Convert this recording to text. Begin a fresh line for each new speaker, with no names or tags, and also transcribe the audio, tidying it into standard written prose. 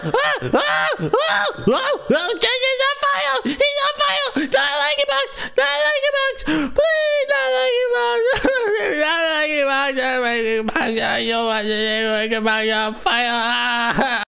Jason's on fire! He's on fire! Not Lankybox! Not Lankybox! Please, not Lankybox! Not Lankybox! Not Lankybox! I don't want to Lankybox on fire!